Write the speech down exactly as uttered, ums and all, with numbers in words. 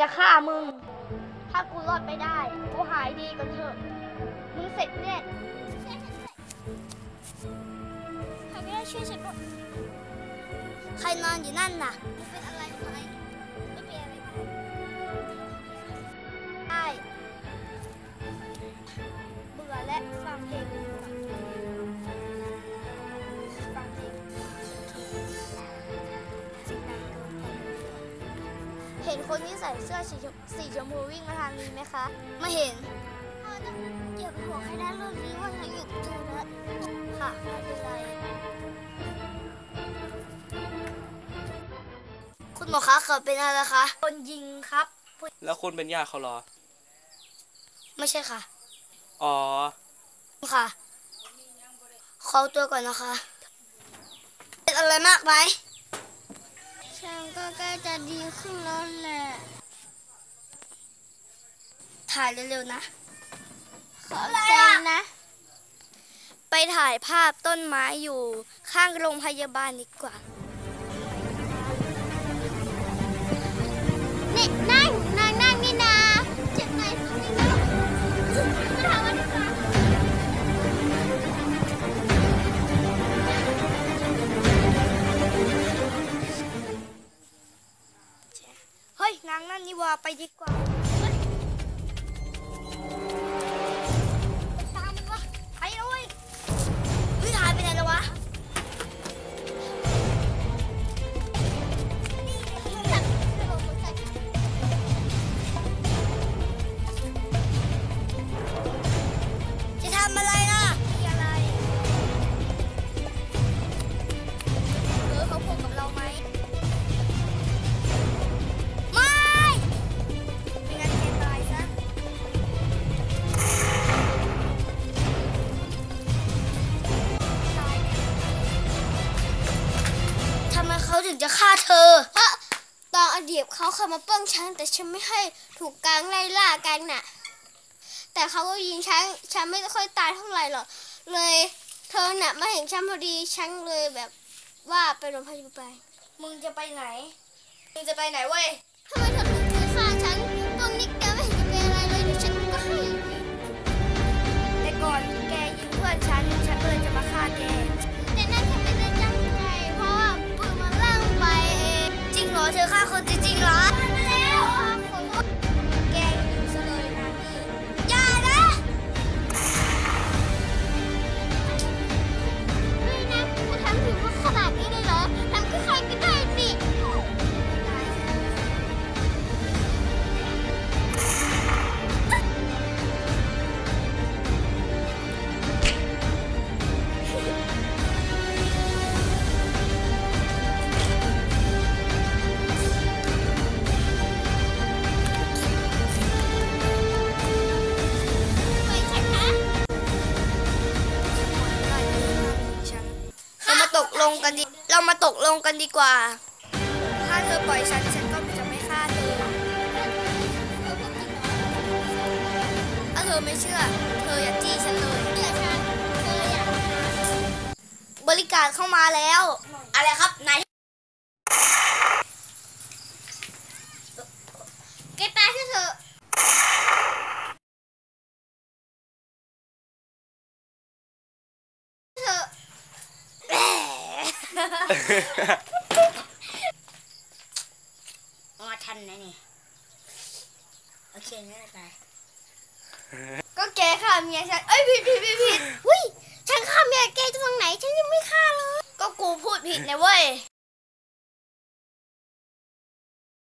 ฆ่ามึงถ้ากูรอดไปได้กูหายดีก่อนเถอะมึงเสร็จแน่ใครไม่ได้ช่วยฉันด้วยใครนอนอยู่นั่นน่ะมึงเป็นอะไรไหมไม่เป็นอะไรไหมได้เบื่อและฟังเพลงดีกว่าฟังเพลงเห็นคนที่ใส่เสื้อสีชมพูวิ่งมาทางนี้ไหมคะไม่เห็นอย่าไปบอกใครนะเรื่องนี้ว่าฉันอยู่กับเธอนะค่ะไม่เป็นไรคุณหมอคะเขาเป็นอะไรคะคนยิงครับแล้วคุณเป็นญาติเขาเหรอไม่ใช่ค่ะอ๋อค่ะขอตัวก่อนนะคะเป็นอะไรมากไหมฉันก็ใกล้จะดีขึ้นแล้วแหละถ่ายเร็วๆนะขอใจนะไปถ่ายภาพต้นไม้อยู่ข้างโรงพยาบาลดีกว่านี่นั่งนั่งนั่งนี่นาเจ็บไหมนี่นะมาถามว่าดีกว่าเฮ้ยนางนั่นนี่ว่าไปดีกว่าตามมันวะไปเลยเฮ้ยหายไปไหนแล้ววะจะทำอะไรนะมีอะไรเออเขาพูดกับเราไหมไม่ไม่งั้นแกตายซะตายเนี่ยทำไมเขาถึงจะฆ่าเธอเพราะตอนอดีตเขาเคยมาปล้นฉันแต่ฉันไม่ให้ถูกกางไล่ล่ากันน่ะแต่เขาก็ยิงฉันฉันไม่ค่อยตายเท่าไหร่หรอกเลยเธอน่ะมาเห็นฉันพอดีฉันเลยแบบว่าไปโรงพยาบาลมึงจะไปไหนมึงจะไปไหนเว้ยทำไมเธอถึงไม่ฆ่าฉันตรงนี้แกไม่เห็นจะเป็นอะไรเลยเดี๋ยวฉันก็ให้แต่ก่อนแกยิงเพื่อนฉันฉันก็เลยจะมาฆ่าแกแต่นั่นฉันไม่ได้ตั้งใจเพราะว่าปืนมันลั่งไปเองจริงเหรอเธอฆ่าคนจริงๆเหรอแล้วแกยิงซะเลยนะนี่อย่านะไม่นะจะทำถึงว่าขนาดนี้เลยเหรอทำกับใครก็ได้สิเรามาตกลงกันดีเรามาตกลงกันดีกว่าถ้าเธอปล่อยฉันฉันก็จะไม่ฆ่าเธอถ้าเธอไม่เชื่อเธออย่าจี้ฉันเลยเชื่อฉันเธออย่าบริการเข้ามาแล้วอะไรครับนายแกตายเถอะเถอะมาทันนะนี่โอเคไม่เป็นไรก็แกฆ่าเมียฉันเอ้ยผิดผิดผิดผิดหุ้ยฉันฆ่าเมียแกตรงไหนฉันยังไม่ฆ่าเลยก็กูพูดผิดนะเว้ย